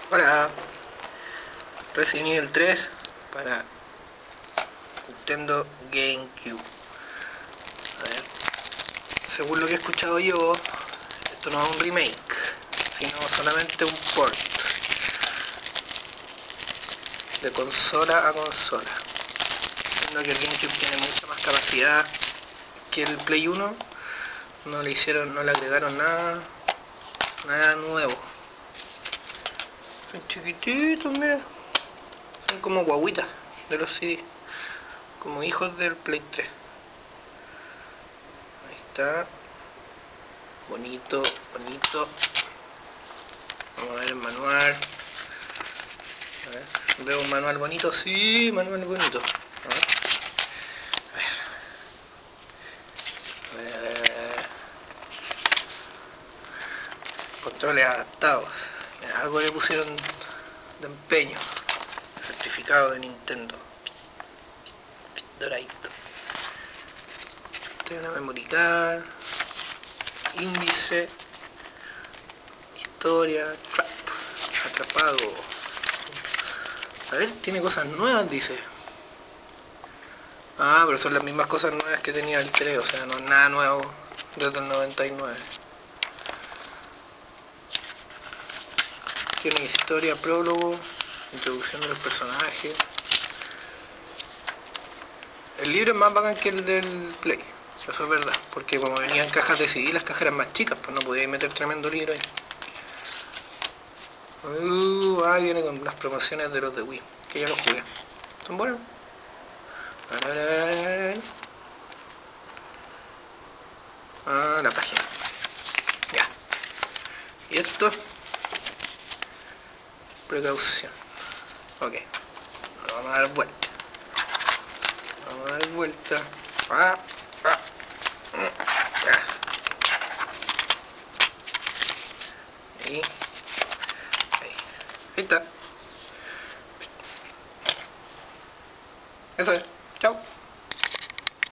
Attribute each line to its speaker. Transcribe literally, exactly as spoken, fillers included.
Speaker 1: Hola, Resident Evil tres para Nintendo GameCube. A ver, según lo que he escuchado yo, esto no es un remake, sino solamente un port de consola a consola. Siendo que el GameCube tiene mucha más capacidad que el Play uno, no le hicieron, no le agregaron nada, nada nuevo. Son chiquititos, mira. Son como guaguitas de los C D. Como hijos del Play tres. Ahí está. Bonito, bonito. Vamos a ver el manual. A ver, ¿veo un manual bonito? Sí, manual bonito. A ver. A ver. A ver, a ver. Controles adaptados. Mira, algo le pusieron de empeño. Certificado de Nintendo. Doradito. Tiene una memory card. Índice. Historia. Trap. Atrapado. A ver, tiene cosas nuevas, dice. Ah, pero son las mismas cosas nuevas que tenía el tres, o sea, no es nada nuevo desde el noventa y nueve. Tiene historia, prólogo, introducción de los personajes. El libro es más bacán que el del Play, eso es verdad, porque como venían cajas de C D, las cajas eran más chicas, pues no podía meter tremendo libro ahí. Uh, ah, viene con las promociones de los de Wii, que ya los jugué. ¿Son buenos? A ver, a ver, a ver, a ver. Ah, la página. Ya. Y esto. Precaución. Ok. Vamos a dar vuelta. Vamos a dar vuelta. Ah, ah. Ya. Ahí. Ahí. Ahí está. Eso es.